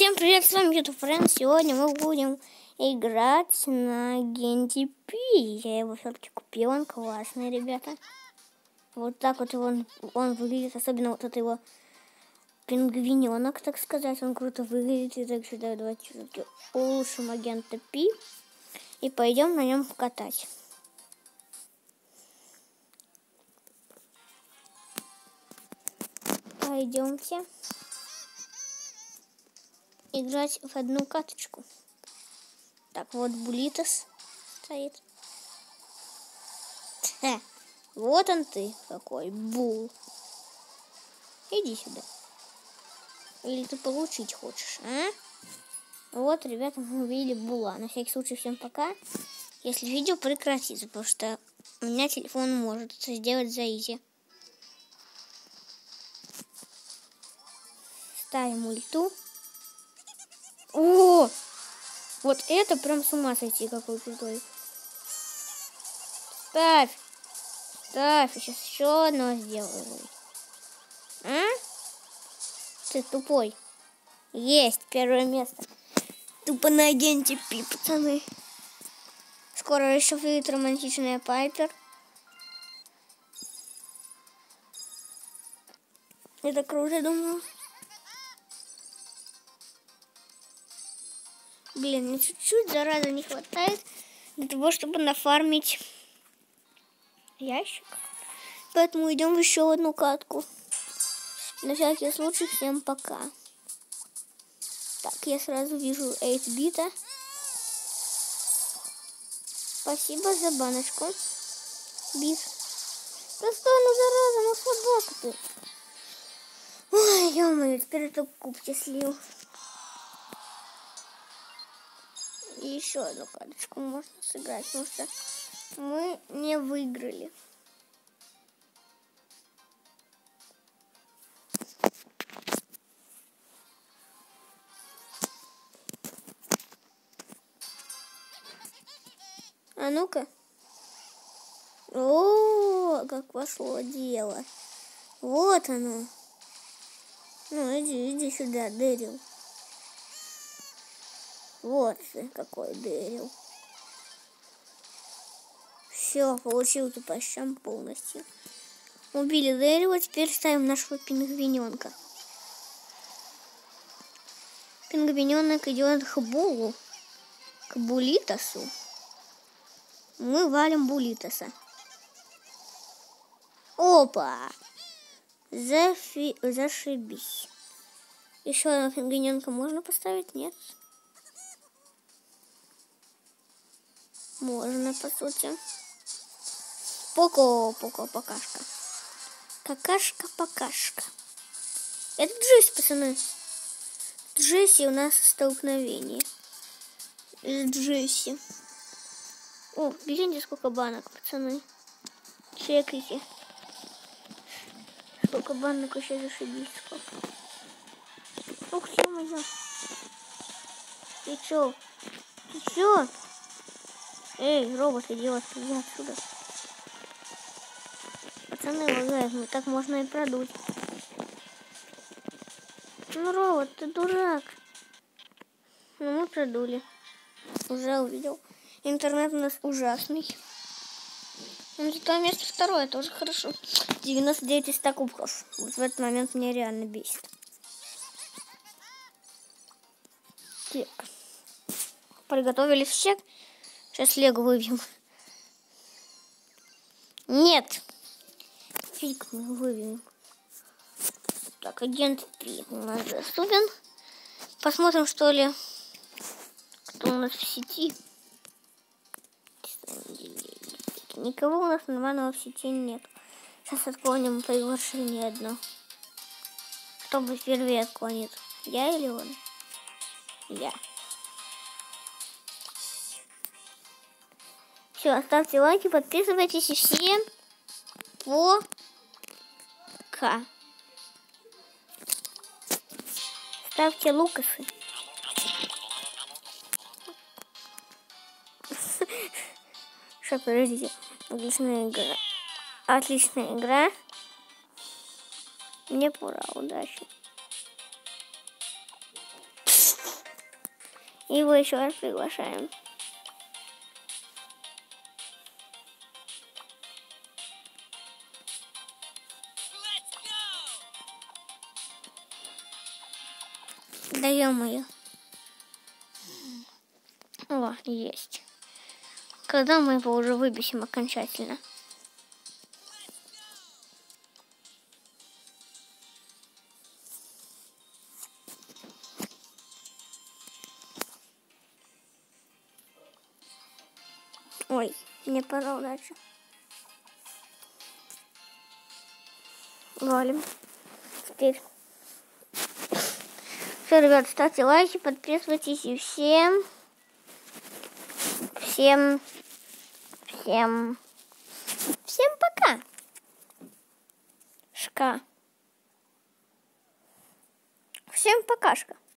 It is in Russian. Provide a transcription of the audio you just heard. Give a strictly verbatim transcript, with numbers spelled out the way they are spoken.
Всем привет, с вами YouTube Friends. Сегодня мы будем играть на Генди Пи. Я его все-таки купил, он классный, ребята. Вот так вот он, он выглядит, особенно вот это его пингвиненок, так сказать. Он круто выглядит. И так сюда давайте все-таки улучшим агента Пи. И пойдем на нем катать. Пойдемте играть в одну каточку. Так, вот Булитос стоит. Ха, вот он ты какой, Бул. Иди сюда. Или ты получить хочешь, а? Вот, ребята, мы увидели Була. На всякий случай всем пока. Если видео прекратится, потому что у меня телефон может это сделать за изи. Ставим ульту. О! Вот это прям с ума сойти, какой крутой. Ставь! Ставь! Я сейчас еще одно сделаю. А? Ты тупой. Есть первое место. Тупо на агенте Пи, пацаны. Скоро еще выйдет романтичная Пайпер. Это круто, думаю. Блин, мне чуть-чуть зараза не хватает для того, чтобы нафармить ящик. Поэтому идем в еще одну катку. На всякий случай всем пока. Так, я сразу вижу восемь бита. Спасибо за баночку. Бит. Да стой, ну зараза, ну собака ты. Ой, ё-моё, теперь это кубки слил. И еще одну карточку можно сыграть, потому что мы не выиграли. А ну-ка. О, как пошло дело. Вот оно. Ну, иди, иди сюда, Дэрил. Вот ты какой Дэрил. Все, получил ты по щам полностью. Убили Дэрила, теперь ставим нашего пингвиненка. Пингвиненок идет к Булу, к Булитосу. Мы валим Булитоса. Опа! Зафи... Зашибись. Еще одного пингвиненка можно поставить? Нет? Можно, по сути. Поко, поко, покашка. Какашка-покашка. Это Джесси, пацаны. Джесси у нас столкновение. С Джесси. О, гляньте, сколько банок, пацаны. Чекайте. Сколько банок вообще зашибись. Сколько. Ух, ё-моё. Ты чё? Ты чё? Эй, робот, идиот, иди отсюда. Пацаны, лагает, ну так можно и продуть. Ну, робот, ты дурак. Ну, мы продули. Уже увидел. Интернет у нас ужасный. Ну, зато место второе тоже хорошо. девяносто девять из ста кубков. Вот в этот момент меня реально бесит. Так. Приготовились все. Сейчас Лего выбьем. Нет. Фиг мы выбьем. Так, агент Пи у нас доступен. Посмотрим, что ли, кто у нас в сети. Никого у нас нормального в сети нет. Сейчас отклоним приглашение одно. Кто бы первее отклонит? Я или он? Я. Все, ставьте лайки, подписывайтесь и всем пока. Ставьте лукасы. Что, подождите. Отличная игра. Отличная игра. Мне пора, удачи. И его еще раз приглашаем. Даем ее. О, есть. Когда мы его уже выбесим окончательно? Ой, мне пора удачи. Валим. Теперь. Все, ребят, ставьте лайки, подписывайтесь и всем, всем, всем, всем пока. Шка. Всем покашка.